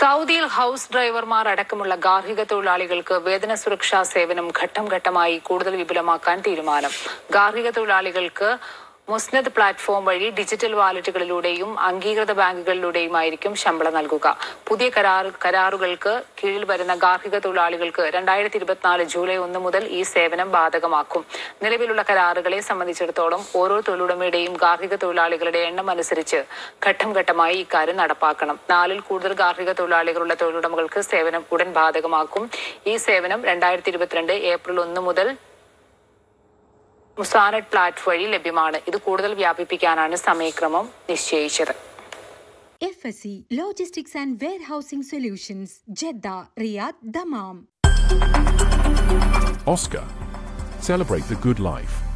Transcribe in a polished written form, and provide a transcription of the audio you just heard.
സൗദിയിൽ ഹൌസ് ഡ്രൈവർമാർ അടക്കമുള്ള ഗാർഹിക തൊഴിലാളികൾക്ക് വേതന സുരക്ഷാ സേവനം ഘട്ടം ഘട്ടമായി കൂടുതൽ വിപുലമാക്കാൻ തീരുമാനം. ഗാർഹിക തൊഴിലാളികൾക്ക് മുസ്നദ് പ്ലാറ്റ്ഫോം വഴി ഡിജിറ്റൽ വാലറ്റുകളിലൂടെയും അംഗീകൃത ബാങ്കുകളിലൂടെയുമായിരിക്കും ശമ്പളം നൽകുക. പുതിയ കരാറുകൾക്ക് കീഴിൽ വരുന്ന ഗാർഹിക തൊഴിലാളികൾക്ക് 2024 ജൂലൈ 1 മുതൽ ഈ സേവനം ബാധകമാക്കും. നിലവിലുള്ള കരാറുകളെ സംബന്ധിച്ചിടത്തോളം ഓരോ തൊഴിലുടമയുടെയും ഗാർഹിക തൊഴിലാളികളുടെ എണ്ണം അനുസരിച്ച് ഘട്ടം ഘട്ടമായി ഇക്കാര്യം നടപ്പാക്കണം. 4-ൽ കൂടുതൽ ഗാർഹിക തൊഴിലാളികളുള്ള തൊഴിലുടമകൾക്ക് സേവനം ഉടൻ ബാധകമാക്കും. ഈ സേവനം 2022 ഏപ്രിൽ 1 മുതൽ മുസാനഡ് പ്ലാറ്റ് വഴി ലഭ്യമാണ്. ഇത് കൂടുതൽ വ്യാപിപ്പിക്കാനാണ് സമയക്രമം നിശ്ചയിച്ചത്. FSC Logistics and Warehousing Solutions, Jeddah, Riyadh, Dammam. Oscar. Celebrate the good life.